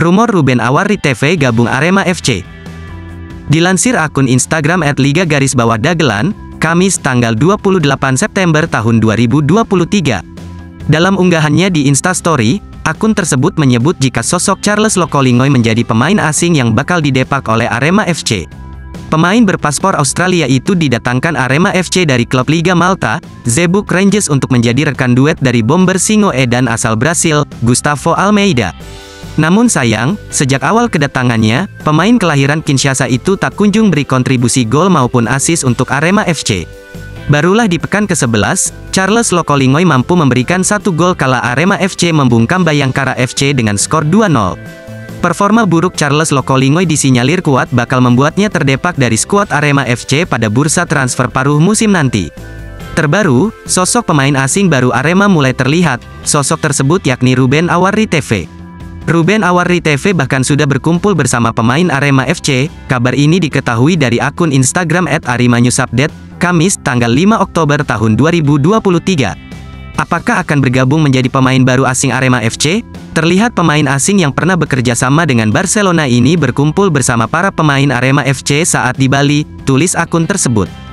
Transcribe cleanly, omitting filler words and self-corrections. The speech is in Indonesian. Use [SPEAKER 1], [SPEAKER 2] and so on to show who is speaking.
[SPEAKER 1] Rumor Ruben Awarri TV gabung Arema FC. Dilansir akun Instagram @liga_dagelan, Kamis tanggal 28 September tahun 2023. Dalam unggahannya di Instastory, akun tersebut menyebut jika sosok Charles Lokolingoy menjadi pemain asing yang bakal didepak oleh Arema FC. Pemain berpaspor Australia itu didatangkan Arema FC dari klub Liga Malta, Zeebrugge Rangers untuk menjadi rekan duet dari bomber Singo Edan asal Brasil, Gustavo Almeida. Namun sayang, sejak awal kedatangannya, pemain kelahiran Kinshasa itu tak kunjung beri kontribusi gol maupun assist untuk Arema FC. Barulah di pekan ke-11, Charles Lokolingoy mampu memberikan 1 gol kala Arema FC membungkam Bayangkara FC dengan skor 2-0. Performa buruk Charles Lokolingoy disinyalir kuat bakal membuatnya terdepak dari skuad Arema FC pada bursa transfer paruh musim nanti. Terbaru, sosok pemain asing baru Arema mulai terlihat. Sosok tersebut yakni Ruben Awarri TV. Ruben Awarri TV bahkan sudah berkumpul bersama pemain Arema FC. Kabar ini diketahui dari akun Instagram @arimanyusupdate, Kamis tanggal 5 Oktober tahun 2023. Apakah akan bergabung menjadi pemain baru asing Arema FC? Terlihat pemain asing yang pernah bekerja sama dengan Barcelona ini berkumpul bersama para pemain Arema FC saat di Bali, tulis akun tersebut.